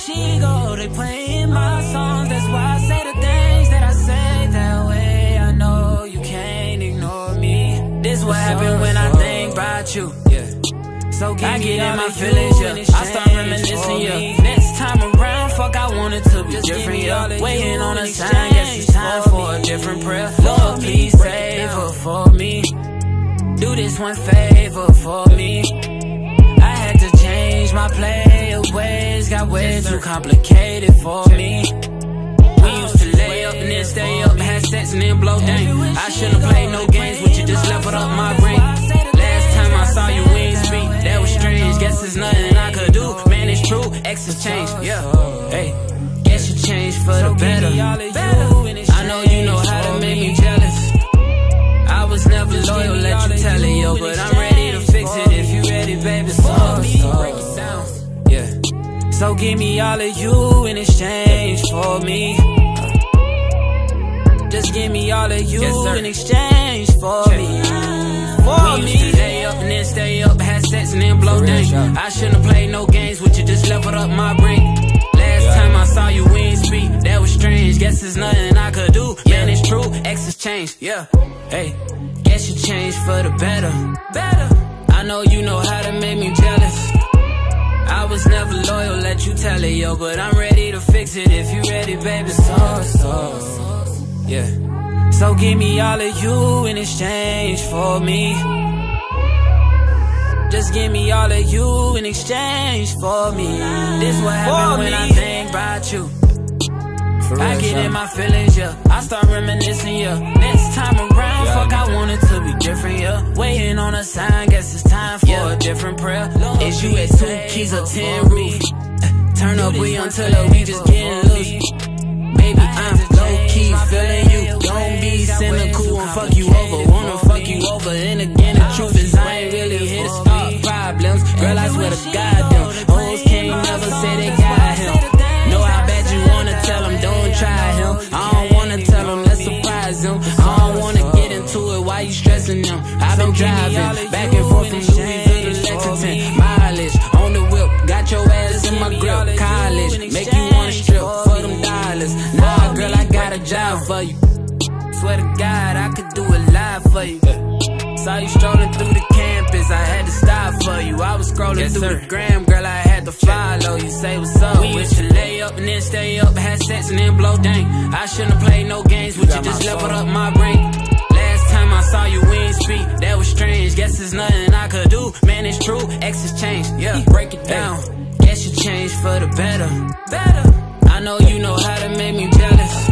she go, they playing my songs. That's why I say the things that I say that way. I know you can't ignore me. This what happened when I think about you. So I get in my feelings, I start reminiscing, Next time around, fuck, I want it to be different, Waiting on a sign, guess it's time for a different prayer. Lord, please save her for me. Do this one favor for me. I had to change my play of ways, got way too complicated for me. We used to lay up and then stay up, had sex and then blow dang. I shouldn't have played no games with you, just leveled up my brain. Last time I saw you, we ain't speak, that was strange. Guess there's nothing I could do, man, it's true, X's change, hey. Guess you changed for the better. I know you know how to make me jealous. I was never loyal, let you tell it, yo, but I'm ready to fix it if you ready, baby. Break it down, So give me all of you in exchange for me. Just give me all of you in exchange for me. We used to lay up and then stay up, had sex and then blow dang. I shouldn't have played no games with you, just leveled up my brain. Last time I saw you, we ain't speak, that was strange. Guess there's nothing I could do, man, it's true, X's changed, hey. Guess you changed for the better. I know you know how to make me jealous. I was never loyal, let you tell it, yo, but I'm ready to fix it if you ready, baby. So give me all of you in exchange for me. Just give me all of you in exchange for me. This what happened when I think about you. I get in my feelings, I start reminiscing, Next time around, fuck, I want it to be different, Waiting on a sign, guess it's time for a different prayer. Is you at 2 keys or 10 roof? Turn up, we until we just getting loose. Baby, I'm low-key feeling you. Don't be cynical and fuck you over. Wanna fuck you over, and again, the truth is I ain't really here to start problems. Girl, I swear to God, them hoes can't never say they got him. Know how bad you wanna tell him, don't try him. I don't wanna tell him, let's surprise him. I don't wanna get into it, why you stressing them? I've been driving back and forth from Louisville to Lexington. Mileage on the whip, got your ass in my grip. College, make you wanna strip for them dollars. Nah, girl, I got a job for you. Swear to God, I could do it live for you. Saw you strolling through the campus, I had to stop for you. I was scrolling through the gram, girl, I had to follow you. Say what's up, we used to lay up and then stay up, had sex and then blow dang. I shouldn't have played no games with you, just leveled up my brain. Last time I saw you, we ain't speak, that was strange. Guess there's nothing I could do, man, it's true, X's changed, break it down. Guess you changed for the better. I know you know how to make me jealous.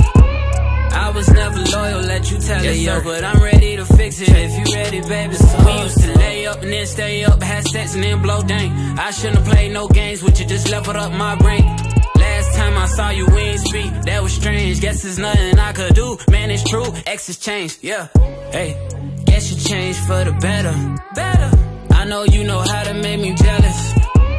I was never loyal, let you tell it, but I'm ready to fix it if you ready, baby. We used to lay up and then stay up, had sex and then blow dang. I shouldn't have played no games with you, just leveled up my brain. Last time I saw you, we ain't speak, that was strange. Guess there's nothing I could do, man, it's true, X's changed, hey. Guess you changed for the better. I know you know how to make me jealous.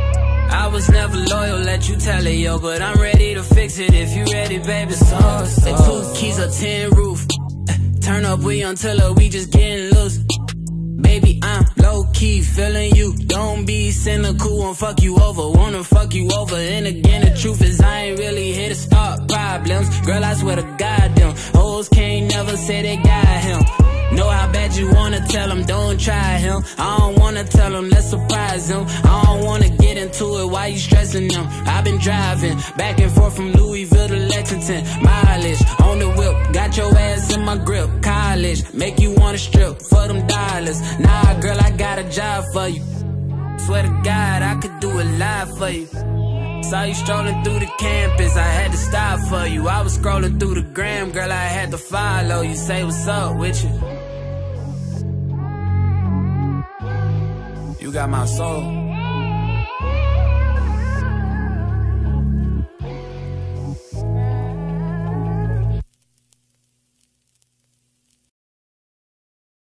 I was never loyal, let you tell it, yo, but I'm ready to fix it if you ready, baby. At 2 keys or 10 roof. Turn up, we until we just getting loose. Baby, I'm low-key feeling you. Don't be cynical and fuck you over. Wanna fuck you over, and again, the truth is I ain't really here to start problems. Girl, I swear to God, them hoes can't never say they got him. Know how bad you wanna tell him, don't try him. I don't wanna tell him, let's surprise him. I don't wanna get into it, why you stressing them? I've been driving back and forth from Louisville to Lexington. Mileage on the whip, got your ass in my grip. College, make you wanna strip for them dollars. Nah, girl, I got a job for you. Swear to God, I could do it live for you. Saw you strolling through the campus, I had to stop for you. I was scrolling through the gram, girl, I had to follow you. Say what's up with you. You got my soul.